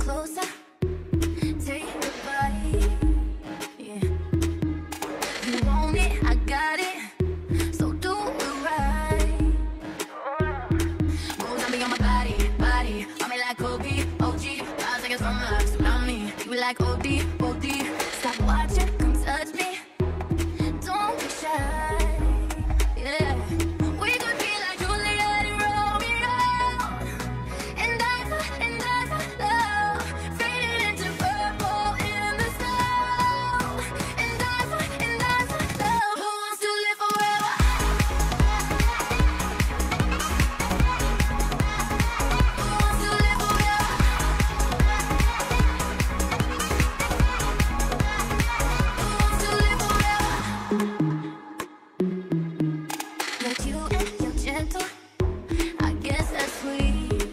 closer, take a bite. Yeah, you want it, I got it, so do it right. Goes on me on my body, on me like Kobe, OG. 5 seconds from my tsunami, you be like OD, OD. Stop watching, come touch me, don't be shy. Yeah, we could be like Juliet and Romeo, and I for love, faded into purple in the snow. And I for love, who wants to live forever? Who wants to live forever? Who wants to live forever? You're cute and you're gentle, I guess that's sweet.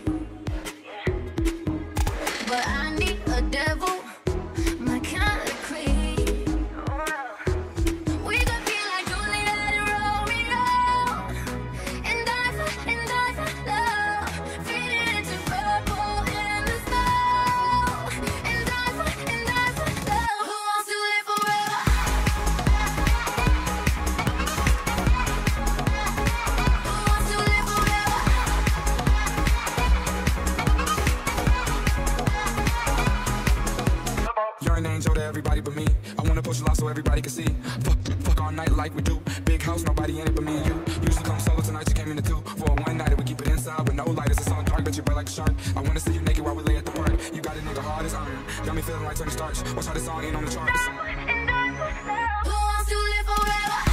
But I need a devil, my kind of creep. We could be like Juliet and Romeo, and I for love, faded into purple in the snow. And I for love, who wants to live forever? Who wants to live forever? You're an angel to everybody but me. I wanna push you out so everybody can see. Fuck all night like we do. Big house, nobody in it but me and you. Usually come solo, tonight you came in the 2. For a one night, we keep it inside with no lighters. It's on dark, but you burn like a shark. I wanna see you naked while we lay at the park. You got a nigga hard as iron. Got me feeling like Tony Stark. Watch how this song ain't on the charts. Who wants to live forever?